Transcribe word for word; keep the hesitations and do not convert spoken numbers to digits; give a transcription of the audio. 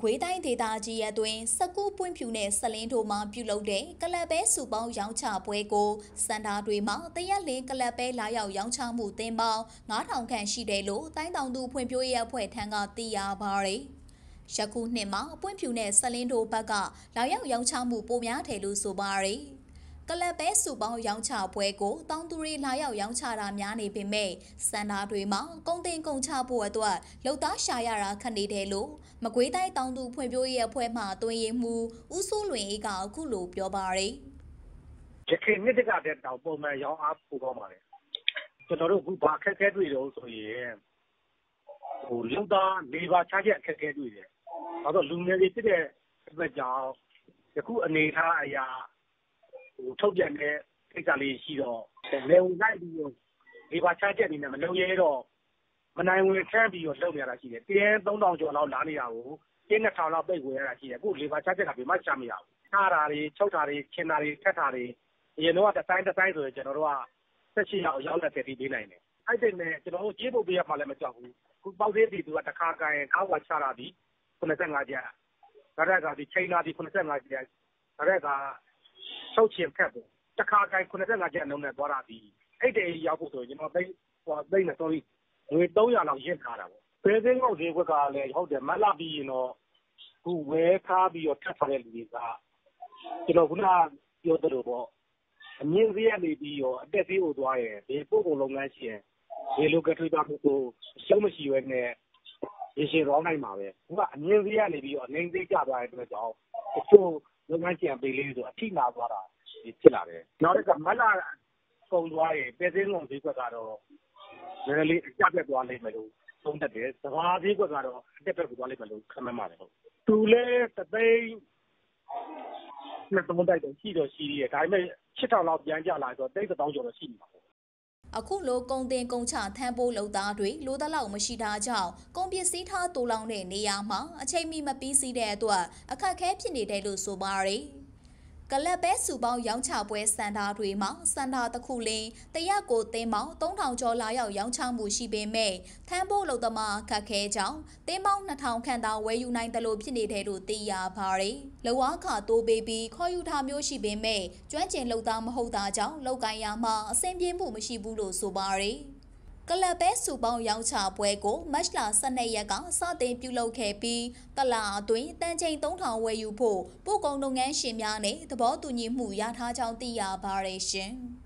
ကွေးတိုင်းဒေသကြီးရဲ့အတွင်းစကူးပွင့်ဖြူနဲ့ဆက်လင်းတို့မှပြုလုပ်တဲ့ကလပ်ပဲစုပေါင်းရောင်းချပွဲကိုစန္ဒာတွေမှာတရက်လင်းကလပ်ပဲလာရောက်ရောင်းချမှုသင်းပေါင်းငါးထောင်ခန့်ရှိတယ်လို့တိုင်းတောင်သူဖွံ့ဖြိုးရေးအဖွဲ့ထံကသိရပါတယ်။ယခုနှစ်မှာပွင့်ဖြူနဲ့ဆက်လင်းတို့ဘက်ကလာရောက်ရောင်းချမှုပိုများတယ်လို့ဆိုပါတယ်။ကလပ်ပဲစုပေါင်းရောင်းချပွဲကိုတောင်သူတွေလာရောက်ရောင်းချတာများနေပေမဲ့စန္ဒာတွေမှာကုန်တင်ကုန်ချဖို့အတွက်လုံသားရှာရတာခက်နေတယ်လို့မကွေးတိုင်းတောင်သူဖွံ့ဖြိုးရေးအဖွဲ့မှတွင်ရင်မှုဦးစိုးလွင်အေးကအခုလိုပြောပါတယ်။ရခိုင်နှစ်တကတဲ့တောင်ပုံမှန်ရောင်းအားပိုကောင်းပါတယ်။ကျွန်တော်တို့အခုဘာခက်ခဲတွေ့တော့ဆိုရင်ဟိုလုံသားလေးပါချချက်အခက်ခဲတွေ့တယ်။ဘာလို့လူငယ်တွေဖြစ်တဲ့အတွက်ကြောင့်ယခုအနေထားအရာဟိုထုတ်ပြန်တဲ့ကိစ္စလေးရှိတော့လေဝင်လိုက်ပြီးတော့ဒီပါချချက်အနေနဲ့မလုံရဲတော့မနိုင်ဝင်ချမ်းပြီးတော့လုပ်နေရတာရှိတယ်။တင်းသုံးထောင်ကျော်လောက်လာနေတာကိုတင်းနှစ်ထောင်လောက်ပိတ်ဝင်ရတာရှိတယ်။အခုလေပါချချက်ကဘယ်မှချမရဘူး။ထားတာတွေချုပ်တာတွေချင်တာတွေထက်တာတွေအရင်တော့တစ်တိုင်းတစ်တိုင်းဆိုရင်ကျွန်တော်တို့ကဆက်ရှိအောင်ရောက်လက်တည်ပြီးပေးနိုင်တယ်။အဲ့ဒီနဲ့ကျွန်တော်တို့ကြေးပုတ်ပေးရမှလည်းမကြောက်ဘူး။ခုပေါက်သေးတီသူကတစ်ခါကန်ကားဝါချတာပြီးခုနှစ်ဆယ့်ငါးကျပ်။ဒါရက်ကဒီချိန်လာပြီးခုနှစ်ဆယ့်ငါးကျပ်။ဒါရက်ကချုပ်ချင်ခက်ပေါ့။တစ်ခါကန်ခုနှစ်ဆယ့်ငါးကျပ်နှုန်းနဲ့သွားတာပြီးအဲ့ဒီရောက်ဖို့ဆိုရင်ကျွန်တော်သိဟိုသိနေ sorry ငွေသုံးရာလောက်ရင့်ထားတာပေါ့။ဘယ်သိန်းလောက်ဈေးကွက်ကလည်းဟုတ်တယ်မတ်လပြီးရင်တော့ခုဝဲထားပြီးတော့ထပ်ထားတဲ့လူတွေကကျွန်တော်ခုနပြောသလိုပေါ့အမြင့်ဈေးကနေပြီးတော့အတက်ဈေးကိုသွားရင်ဒီပို့ကုန်လုပ်ငန်းရှင်ဒီလိုကထွေးတာမျိုးကိုရှုံးမရှိရဲနဲ့ရရှိတော့နိုင်မှာပဲခုကအမြင့်ဈေးကနေပြီးတော့အနေသိကျသွားတဲ့အတွက်ကြောင့်တချို့လုပ်ငန်းရှင်ပေးလေးဆိုအထိနာသွားတာဖြစ်လာတယ်နောက်တစ်ခါမတ်လကုန်သွားရင်ပဲသိန်းလုံးဈေးကွက်ကတော့နည်းနည်းလေးအကျပြတ်သွားလိမ့်မယ်လို့သုံးသပ်တယ်။စဘာဈေးကွက်ကတော့အတက်ပြတ်သွားလိမ့်မယ်လို့ခန့်မှန်းပါတယ်ဟုတ်။သူလည်းတသိန်းနှစ်သုံးတိုက်တော့ရှိတော့ရှိရဲဒါပေမဲ့ရှစ်ထောင်လောက်ပြန်ကျလာဆိုတော့တိတ်တောင်းကျော်တော့ရှိနေမှာပေါ့။အခုလိုကုန်တင်ကုန်ချထမ်းပိုးလုံသားတွေလိုတလောက်မရှိတာကြောင့်ကုန်ပစ္စည်းထားတူလောင်တဲ့နေရာမှာအချိန်မီမပြီးစီးတဲ့အတွက်အခက်အခဲဖြစ်နေတယ်လို့ဆိုပါတယ်။ကလပ်ပဲစုပေါင်းရောင်းချပွဲစန္ဒာတွေမှာစန္ဒာတစ်ခုလင်းတရက်ကိုတင်းပေါင်းသုံးထောင်ကျော်လာရောက်ရောင်းချမှုရှိပေမဲ့ထမ်းဖို့လုံသမားခက်ခဲကြောင်းတင်းပေါင်းနှစ်ထောင်ခန့်သာဝယ်ယူနိုင်တယ်လို့ဖြစ်နေတယ်လို့သိရပါတယ်။လောအားခတိုးပေးပြီးခေါ်ယူထားမျိုးရှိပေမဲ့ကျွမ်းကျင်လုံသားမဟုတ်တာကြောင့်လောက်ကိုင်းရမှာအဆင်ပြေမှုမရှိဘူးလို့ဆိုပါတယ်။ကလပ်ပဲစုပေါင်းရောင်းချပွဲကိုမတ်လဆယ်နှစ်ရက်ကစတင်ပြုလုပ်ခဲ့ပြီးတလအတွင်းတန်ချိန်သုံးထောင်ဝယ်ယူဖို့ပို့ကုန်လုပ်ငန်းရှင်များနဲ့သဘောတူညီမှုရထားကြောင်းသိရပါတယ်ရှင်။